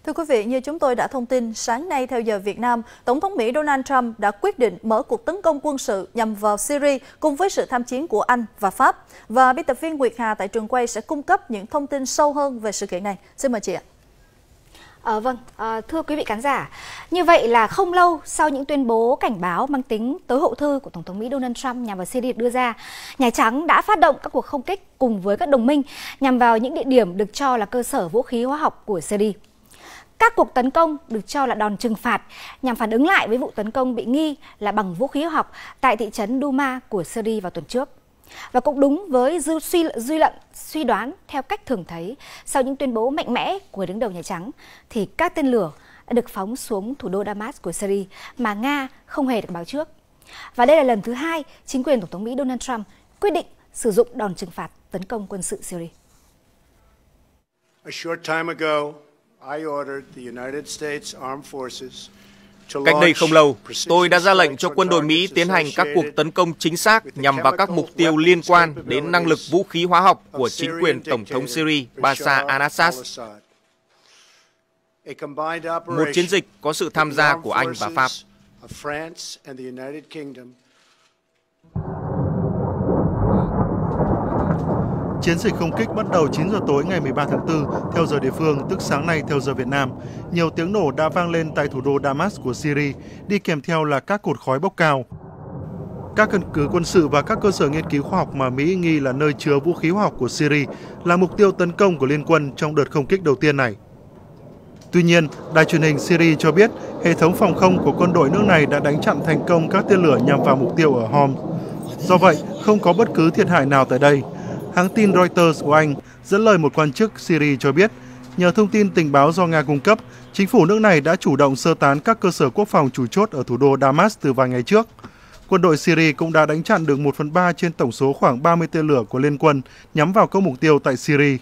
Thưa quý vị, như chúng tôi đã thông tin, sáng nay theo giờ Việt Nam, Tổng thống Mỹ Donald Trump đã quyết định mở cuộc tấn công quân sự nhằm vào Syria cùng với sự tham chiến của Anh và Pháp. Và biên tập viên Nguyệt Hà tại trường quay sẽ cung cấp những thông tin sâu hơn về sự kiện này. Xin mời chị ạ. Thưa quý vị khán giả, như vậy là không lâu sau những tuyên bố cảnh báo mang tính tối hậu thư của Tổng thống Mỹ Donald Trump nhằm vào Syria đưa ra, Nhà Trắng đã phát động các cuộc không kích cùng với các đồng minh nhằm vào những địa điểm được cho là cơ sở vũ khí hóa học của Syria. Các cuộc tấn công được cho là đòn trừng phạt nhằm phản ứng lại với vụ tấn công bị nghi là bằng vũ khí hóa học tại thị trấn Douma của Syria vào tuần trước. Và cũng đúng với suy đoán theo cách thường thấy, sau những tuyên bố mạnh mẽ của người đứng đầu Nhà Trắng, thì các tên lửa đã được phóng xuống thủ đô Damas của Syria mà Nga không hề được báo trước. Và đây là lần thứ hai chính quyền Tổng thống Mỹ Donald Trump quyết định sử dụng đòn trừng phạt tấn công quân sự Syria. A short time ago, I ordered the United States Armed Forces. Cách đây không lâu, tôi đã ra lệnh cho quân đội Mỹ tiến hành các cuộc tấn công chính xác nhằm vào các mục tiêu liên quan đến năng lực vũ khí hóa học của chính quyền Tổng thống Syria Bashar al-Assad. Một chiến dịch có sự tham gia của Anh và Pháp. Chiến dịch không kích bắt đầu 9 giờ tối ngày 13 tháng 4 theo giờ địa phương, tức sáng nay theo giờ Việt Nam. Nhiều tiếng nổ đã vang lên tại thủ đô Damas của Syria, đi kèm theo là các cột khói bốc cao. Các căn cứ quân sự và các cơ sở nghiên cứu khoa học mà Mỹ nghi là nơi chứa vũ khí hóa học của Syria là mục tiêu tấn công của liên quân trong đợt không kích đầu tiên này. Tuy nhiên, đài truyền hình Syria cho biết hệ thống phòng không của quân đội nước này đã đánh chặn thành công các tên lửa nhằm vào mục tiêu ở Homs. Do vậy, không có bất cứ thiệt hại nào tại đây. Hãng tin Reuters của Anh dẫn lời một quan chức Syria cho biết, nhờ thông tin tình báo do Nga cung cấp, chính phủ nước này đã chủ động sơ tán các cơ sở quốc phòng chủ chốt ở thủ đô Damas từ vài ngày trước. Quân đội Syria cũng đã đánh chặn được 1/3 trên tổng số khoảng 30 tên lửa của liên quân nhắm vào các mục tiêu tại Syria.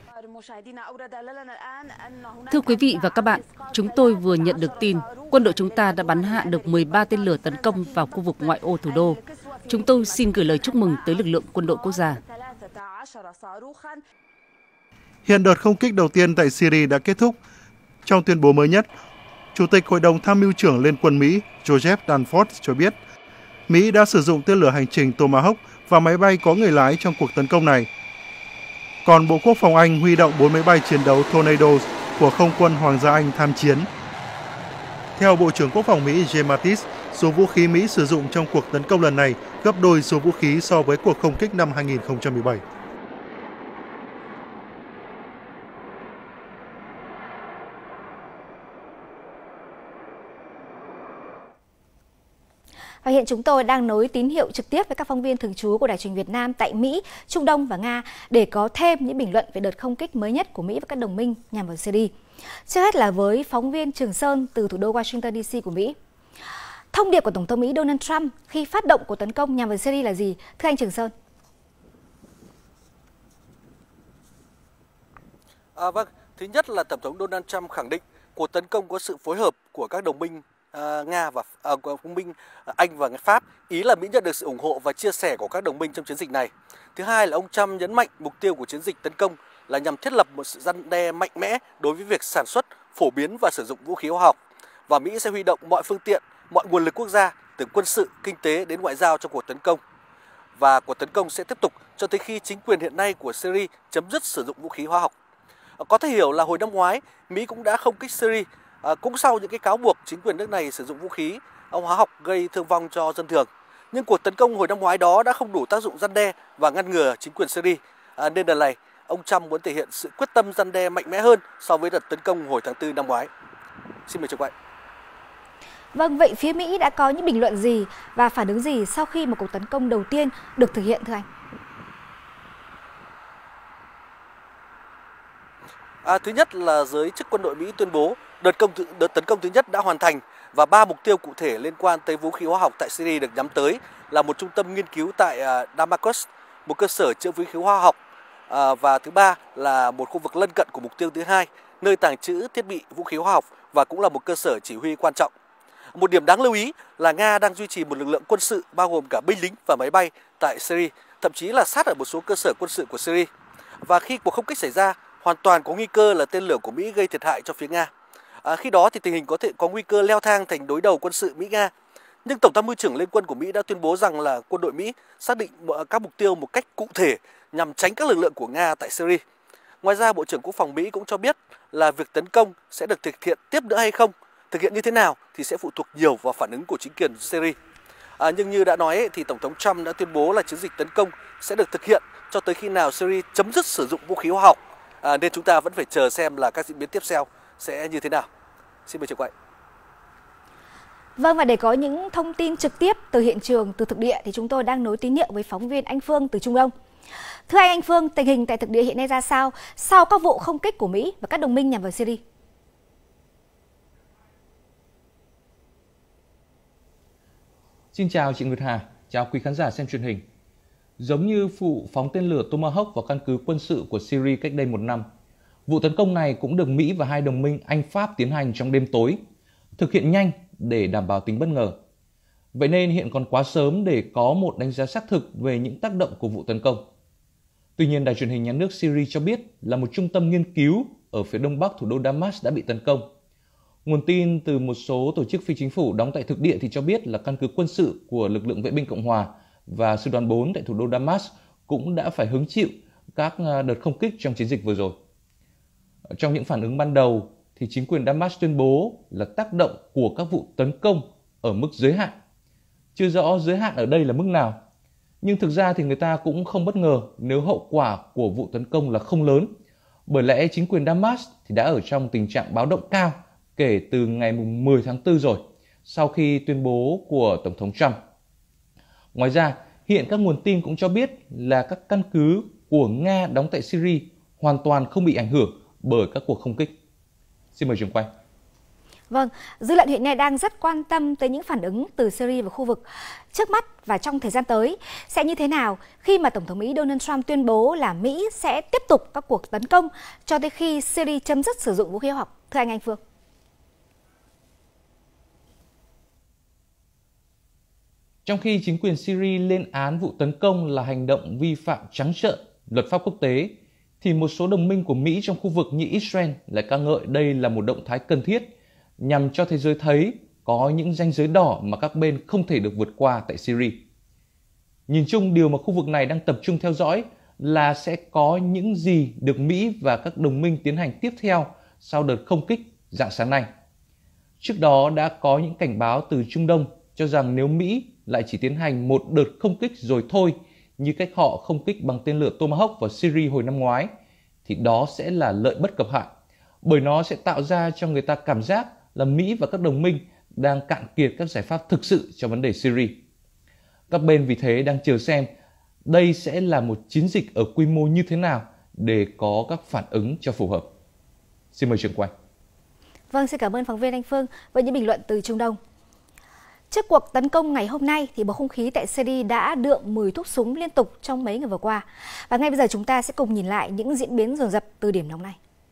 Thưa quý vị và các bạn, chúng tôi vừa nhận được tin quân đội chúng ta đã bắn hạ được 13 tên lửa tấn công vào khu vực ngoại ô thủ đô. Chúng tôi xin gửi lời chúc mừng tới lực lượng quân đội quốc gia. Hiện đợt không kích đầu tiên tại Syria đã kết thúc. Trong tuyên bố mới nhất, Chủ tịch Hội đồng Tham mưu trưởng Liên quân Mỹ Joseph Dunford cho biết Mỹ đã sử dụng tên lửa hành trình Tomahawk và máy bay có người lái trong cuộc tấn công này. Còn Bộ Quốc phòng Anh huy động 4 máy bay chiến đấu Tornadoes của Không quân Hoàng gia Anh tham chiến. Theo Bộ trưởng Quốc phòng Mỹ James Mattis, số vũ khí Mỹ sử dụng trong cuộc tấn công lần này gấp đôi số vũ khí so với cuộc không kích năm 2017. Và hiện chúng tôi đang nối tín hiệu trực tiếp với các phóng viên thường trú của Đài truyền hình Việt Nam tại Mỹ, Trung Đông và Nga để có thêm những bình luận về đợt không kích mới nhất của Mỹ và các đồng minh nhằm vào Syria. Trước hết là với phóng viên Trường Sơn từ thủ đô Washington DC của Mỹ. Thông điệp của Tổng thống Mỹ Donald Trump khi phát động cuộc tấn công nhằm vào Syria là gì? Thưa anh Trường Sơn. Vâng, thứ nhất là Tổng thống Donald Trump khẳng định cuộc tấn công có sự phối hợp của các đồng minh Nga và đồng minh Anh và Pháp, ý là Mỹ nhận được sự ủng hộ và chia sẻ của các đồng minh trong chiến dịch này. Thứ hai là ông Trump nhấn mạnh mục tiêu của chiến dịch tấn công là nhằm thiết lập một sự răn đe mạnh mẽ đối với việc sản xuất, phổ biến và sử dụng vũ khí hóa học, và Mỹ sẽ huy động mọi phương tiện, mọi nguồn lực quốc gia từ quân sự, kinh tế đến ngoại giao trong cuộc tấn công. Và cuộc tấn công sẽ tiếp tục cho tới khi chính quyền hiện nay của Syria chấm dứt sử dụng vũ khí hóa học. Có thể hiểu là hồi năm ngoái, Mỹ cũng đã không kích Syria, cũng sau những cái cáo buộc chính quyền nước này sử dụng vũ khí hóa học gây thương vong cho dân thường. Nhưng cuộc tấn công hồi năm ngoái đó đã không đủ tác dụng răn đe và ngăn ngừa chính quyền Syria. Nên lần này, ông Trump muốn thể hiện sự quyết tâm răn đe mạnh mẽ hơn so với đợt tấn công hồi tháng 4 năm ngoái. Xin mời trường quay. Vâng, vậy phía Mỹ đã có những bình luận gì và phản ứng gì sau khi một cuộc tấn công đầu tiên được thực hiện, thưa anh? Thứ nhất là giới chức quân đội Mỹ tuyên bố đợt tấn công thứ nhất đã hoàn thành và 3 mục tiêu cụ thể liên quan tới vũ khí hóa học tại Syria được nhắm tới là một trung tâm nghiên cứu tại Damascus, một cơ sở chứa vũ khí hóa học, và thứ ba là một khu vực lân cận của mục tiêu thứ hai, nơi tàng trữ thiết bị vũ khí hóa học và cũng là một cơ sở chỉ huy quan trọng. Một điểm đáng lưu ý là Nga đang duy trì một lực lượng quân sự bao gồm cả binh lính và máy bay tại Syria, thậm chí là sát ở một số cơ sở quân sự của Syria. Và khi cuộc không kích xảy ra, hoàn toàn có nguy cơ là tên lửa của Mỹ gây thiệt hại cho phía Nga. Khi đó thì tình hình có thể có nguy cơ leo thang thành đối đầu quân sự Mỹ-Nga. Nhưng Tổng tham mưu trưởng Liên quân của Mỹ đã tuyên bố rằng là quân đội Mỹ xác định các mục tiêu một cách cụ thể nhằm tránh các lực lượng của Nga tại Syria. Ngoài ra, Bộ trưởng Quốc phòng Mỹ cũng cho biết là việc tấn công sẽ được thực hiện tiếp nữa hay không, thực hiện như thế nào thì sẽ phụ thuộc nhiều vào phản ứng của chính quyền Syria. Nhưng như đã nói thì Tổng thống Trump đã tuyên bố là chiến dịch tấn công sẽ được thực hiện cho tới khi nào Syria chấm dứt sử dụng vũ khí hóa học. Nên chúng ta vẫn phải chờ xem là các diễn biến tiếp theo sẽ như thế nào. Xin mời trường quay. Vâng, và để có những thông tin trực tiếp từ hiện trường, từ thực địa thì chúng tôi đang nối tín hiệu với phóng viên Anh Phương từ Trung Đông. Thưa anh Phương, tình hình tại thực địa hiện nay ra sao sau các vụ không kích của Mỹ và các đồng minh nhằm vào Syria? Xin chào chị Nguyệt Hà, chào quý khán giả xem truyền hình. Giống như vụ phóng tên lửa Tomahawk vào căn cứ quân sự của Syria cách đây 1 năm, vụ tấn công này cũng được Mỹ và hai đồng minh Anh-Pháp tiến hành trong đêm tối, thực hiện nhanh để đảm bảo tính bất ngờ. Vậy nên hiện còn quá sớm để có một đánh giá xác thực về những tác động của vụ tấn công. Tuy nhiên, Đài truyền hình nhà nước Syria cho biết là một trung tâm nghiên cứu ở phía đông bắc thủ đô Damas đã bị tấn công. Nguồn tin từ một số tổ chức phi chính phủ đóng tại thực địa thì cho biết là căn cứ quân sự của lực lượng vệ binh Cộng hòa và sư đoàn 4 tại thủ đô Damas cũng đã phải hứng chịu các đợt không kích trong chiến dịch vừa rồi. Trong những phản ứng ban đầu thì chính quyền Damas tuyên bố là tác động của các vụ tấn công ở mức giới hạn. Chưa rõ giới hạn ở đây là mức nào, nhưng thực ra thì người ta cũng không bất ngờ nếu hậu quả của vụ tấn công là không lớn, bởi lẽ chính quyền Damas thì đã ở trong tình trạng báo động cao kể từ ngày 10 tháng 4 rồi, sau khi tuyên bố của Tổng thống Trump. Ngoài ra, hiện các nguồn tin cũng cho biết là các căn cứ của Nga đóng tại Syria hoàn toàn không bị ảnh hưởng bởi các cuộc không kích. Xin mời trường quay. Vâng, dư luận hiện nay đang rất quan tâm tới những phản ứng từ Syria và khu vực. Trước mắt và trong thời gian tới sẽ như thế nào khi mà Tổng thống Mỹ Donald Trump tuyên bố là Mỹ sẽ tiếp tục các cuộc tấn công cho tới khi Syria chấm dứt sử dụng vũ khí hóa học? Thưa anh Phương. Trong khi chính quyền Syria lên án vụ tấn công là hành động vi phạm trắng trợn luật pháp quốc tế, thì một số đồng minh của Mỹ trong khu vực như Israel lại ca ngợi đây là một động thái cần thiết nhằm cho thế giới thấy có những ranh giới đỏ mà các bên không thể được vượt qua tại Syria. Nhìn chung, điều mà khu vực này đang tập trung theo dõi là sẽ có những gì được Mỹ và các đồng minh tiến hành tiếp theo sau đợt không kích rạng sáng nay. Trước đó đã có những cảnh báo từ Trung Đông cho rằng nếu Mỹ lại chỉ tiến hành một đợt không kích rồi thôi, như cách họ không kích bằng tên lửa Tomahawk vào Syria hồi năm ngoái, thì đó sẽ là lợi bất cập hại, bởi nó sẽ tạo ra cho người ta cảm giác là Mỹ và các đồng minh đang cạn kiệt các giải pháp thực sự cho vấn đề Syria. Các bên vì thế đang chờ xem đây sẽ là một chiến dịch ở quy mô như thế nào để có các phản ứng cho phù hợp. Xin mời trường quay. Vâng, xin cảm ơn phóng viên Anh Phương với những bình luận từ Trung Đông. Trước cuộc tấn công ngày hôm nay thì bầu không khí tại Syria đã đượm mùi thuốc súng liên tục trong mấy ngày vừa qua. Và ngay bây giờ chúng ta sẽ cùng nhìn lại những diễn biến dồn dập từ điểm nóng này.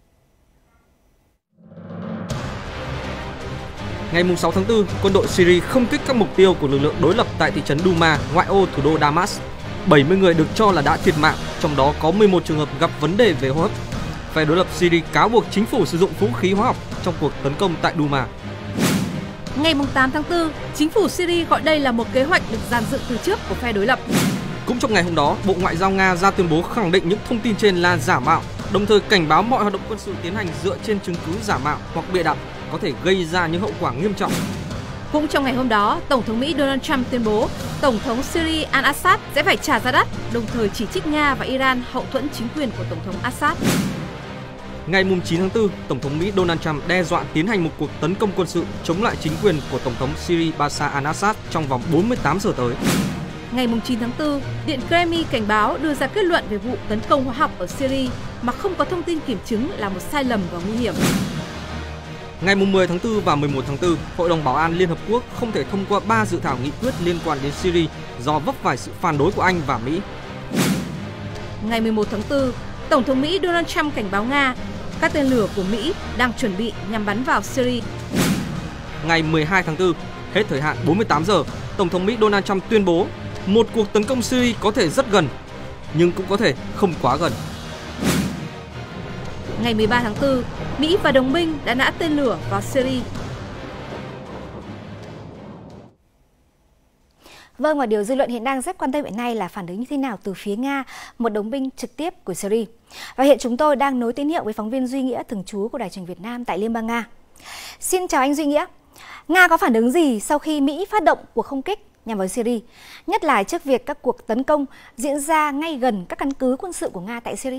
Ngày 6 tháng 4, quân đội Syria không kích các mục tiêu của lực lượng đối lập tại thị trấn Douma, ngoại ô thủ đô Damas. 70 người được cho là đã thiệt mạng, trong đó có 11 trường hợp gặp vấn đề về hô hấp. Phe đối lập Syria cáo buộc chính phủ sử dụng vũ khí hóa học trong cuộc tấn công tại Douma. Ngày 8 tháng 4, chính phủ Syria gọi đây là một kế hoạch được dàn dựng từ trước của phe đối lập. Cũng trong ngày hôm đó, Bộ Ngoại giao Nga ra tuyên bố khẳng định những thông tin trên là giả mạo, đồng thời cảnh báo mọi hoạt động quân sự tiến hành dựa trên chứng cứ giả mạo hoặc bịa đặt có thể gây ra những hậu quả nghiêm trọng. Cũng trong ngày hôm đó, Tổng thống Mỹ Donald Trump tuyên bố Tổng thống Syria al-Assad sẽ phải trả giá đắt, đồng thời chỉ trích Nga và Iran hậu thuẫn chính quyền của Tổng thống Assad. Ngày 9 tháng 4, Tổng thống Mỹ Donald Trump đe dọa tiến hành một cuộc tấn công quân sự chống lại chính quyền của Tổng thống Syria Bashar al-Assad trong vòng 48 giờ tới. Ngày 9 tháng 4, Điện Kremlin cảnh báo đưa ra kết luận về vụ tấn công hóa học ở Syria mà không có thông tin kiểm chứng là một sai lầm và nguy hiểm. Ngày 10 tháng 4 và 11 tháng 4, Hội đồng Bảo an Liên Hợp Quốc không thể thông qua 3 dự thảo nghị quyết liên quan đến Syria do vấp phải sự phản đối của Anh và Mỹ. Ngày 11 tháng 4, Tổng thống Mỹ Donald Trump cảnh báo Nga các tên lửa của Mỹ đang chuẩn bị nhằm bắn vào Syria. Ngày 12 tháng 4, hết thời hạn 48 giờ, Tổng thống Mỹ Donald Trump tuyên bố một cuộc tấn công Syria có thể rất gần, nhưng cũng có thể không quá gần. Ngày 13 tháng 4, Mỹ và đồng minh đã nã tên lửa vào Syria. Vâng, và điều dư luận hiện đang rất quan tâm hiện nay là phản ứng như thế nào từ phía Nga, một đồng minh trực tiếp của Syria. Và hiện chúng tôi đang nối tín hiệu với phóng viên Duy Nghĩa thường trú của Đài Truyền hình Việt Nam tại Liên bang Nga. Xin chào anh Duy Nghĩa. Nga có phản ứng gì sau khi Mỹ phát động cuộc không kích nhằm vào Syria, nhất là trước việc các cuộc tấn công diễn ra ngay gần các căn cứ quân sự của Nga tại Syria?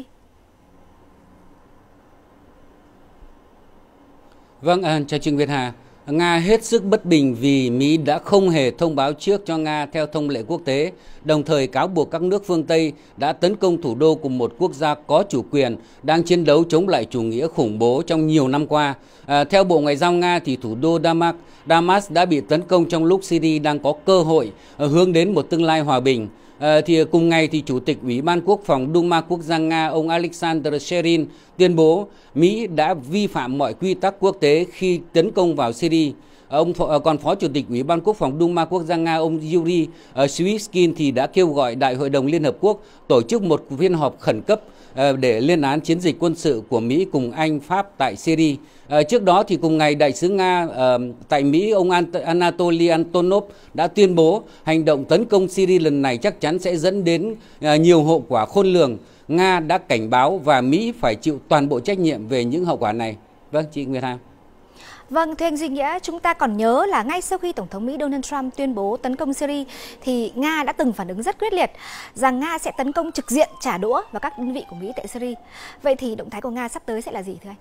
Vâng, chào Trương Việt Hà. Nga hết sức bất bình vì Mỹ đã không hề thông báo trước cho Nga theo thông lệ quốc tế, đồng thời cáo buộc các nước phương Tây đã tấn công thủ đô của một quốc gia có chủ quyền đang chiến đấu chống lại chủ nghĩa khủng bố trong nhiều năm qua. Theo Bộ Ngoại giao Nga, thì thủ đô Damas đã bị tấn công trong lúc Syria đang có cơ hội hướng đến một tương lai hòa bình. Thì cùng ngày thì Chủ tịch Ủy ban Quốc phòng Duma Quốc gia Nga ông Alexander Sherin tuyên bố Mỹ đã vi phạm mọi quy tắc quốc tế khi tấn công vào Syria. Còn Phó Chủ tịch Ủy ban Quốc phòng Duma Quốc gia Nga ông Yuri Shvitskin thì đã kêu gọi Đại hội đồng Liên Hợp Quốc tổ chức một phiên họp khẩn cấp để lên án chiến dịch quân sự của Mỹ cùng Anh, Pháp tại Syria. Trước đó thì cùng ngày Đại sứ Nga tại Mỹ ông Anatoly Antonov đã tuyên bố hành động tấn công Syria lần này chắc chắn sẽ dẫn đến nhiều hậu quả khôn lường. Nga đã cảnh báo và Mỹ phải chịu toàn bộ trách nhiệm về những hậu quả này. Vâng, chị Nguyệt Hà. Vâng, thưa anh Duy Nghĩa, chúng ta còn nhớ là ngay sau khi Tổng thống Mỹ Donald Trump tuyên bố tấn công Syria thì Nga đã từng phản ứng rất quyết liệt rằng Nga sẽ tấn công trực diện trả đũa vào các đơn vị của Mỹ tại Syria. Vậy thì động thái của Nga sắp tới sẽ là gì thưa anh?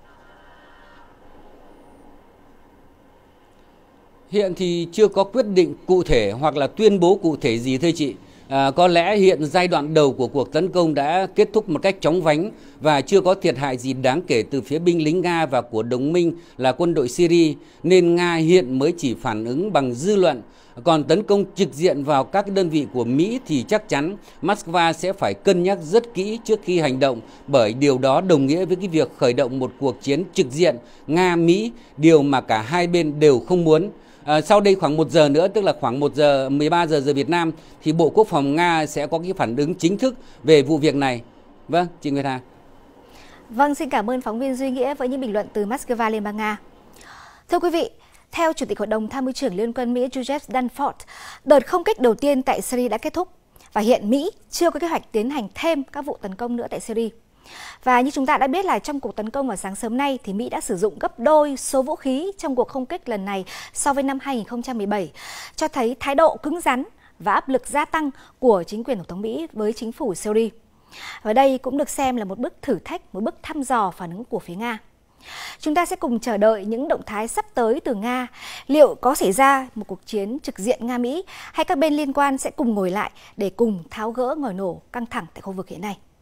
Hiện thì chưa có quyết định cụ thể hoặc là tuyên bố cụ thể gì thưa chị. Có lẽ hiện giai đoạn đầu của cuộc tấn công đã kết thúc một cách chóng vánh và chưa có thiệt hại gì đáng kể từ phía binh lính Nga và của đồng minh là quân đội Syria, nên Nga hiện mới chỉ phản ứng bằng dư luận. Còn tấn công trực diện vào các đơn vị của Mỹ thì chắc chắn Moscow sẽ phải cân nhắc rất kỹ trước khi hành động, bởi điều đó đồng nghĩa với cái việc khởi động một cuộc chiến trực diện Nga-Mỹ, điều mà cả hai bên đều không muốn. Sau đây khoảng 1 giờ nữa, tức là khoảng 13 giờ Việt Nam, thì Bộ Quốc phòng Nga sẽ có cái phản ứng chính thức về vụ việc này. Vâng, chị Nguyệt Hà. Vâng, xin cảm ơn phóng viên Duy Nghĩa với những bình luận từ Moscow, Liên bang Nga. Thưa quý vị, theo Chủ tịch Hội đồng Tham mưu trưởng Liên quân Mỹ Joseph Dunford, đợt không kích đầu tiên tại Syria đã kết thúc và hiện Mỹ chưa có kế hoạch tiến hành thêm các vụ tấn công nữa tại Syria. Và như chúng ta đã biết là trong cuộc tấn công vào sáng sớm nay thì Mỹ đã sử dụng gấp đôi số vũ khí trong cuộc không kích lần này so với năm 2017, cho thấy thái độ cứng rắn và áp lực gia tăng của chính quyền Tổng thống Mỹ với chính phủ Syria. Và đây cũng được xem là một bước thử thách, một bước thăm dò phản ứng của phía Nga. Chúng ta sẽ cùng chờ đợi những động thái sắp tới từ Nga. Liệu có xảy ra một cuộc chiến trực diện Nga-Mỹ hay các bên liên quan sẽ cùng ngồi lại để cùng tháo gỡ ngòi nổ căng thẳng tại khu vực hiện nay?